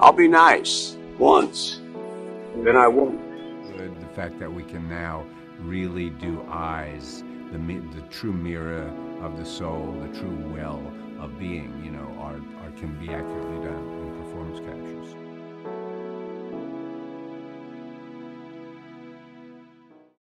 I'll be nice once, then I won't. The fact that we can now really do eyes, the true mirror of the soul, the true well of being, art can be accurately done in performance captures.